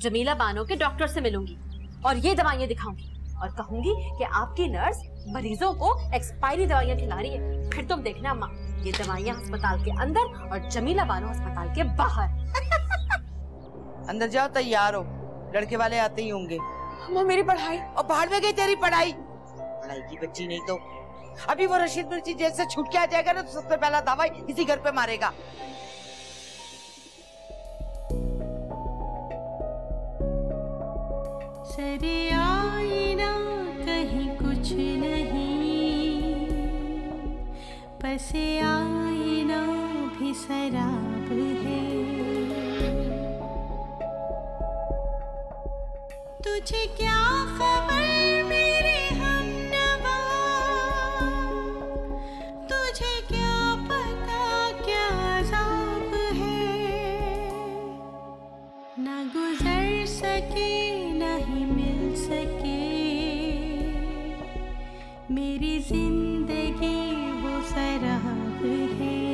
जमीला बानो के डॉक्टर से मिलूंगी और ये दवाइयाँ दिखाऊंगी और कहूंगी कि आपकी नर्स मरीजों को एक्सपायरी दवाइयाँ खिला रही है। फिर तुम देखना अम्मा, ये दवाइयाँ अस्पताल के अंदर और जमीला बानो अस्पताल के बाहर। अंदर जाओ, तैयार हो, लड़के वाले आते ही होंगे। अम्मा मेरी पढ़ाई। और बाहर में गई तेरी पढ़ाई? पढ़ाई की बच्ची नहीं तो अभी वो रशीद मिर्ची जेल से छूट के आ जाएगा ना, तो सबसे पहला दवाई इसी घर पे मारेगा। सरे आईना कहीं कुछ नहीं, पसे आईना भी शराब है। तुझे क्या खबर मेरे हमनवा, तुझे क्या पता क्या अज़ाब है। ना गुजर सके नहीं मिल सके, मेरी जिंदगी वो शराब है।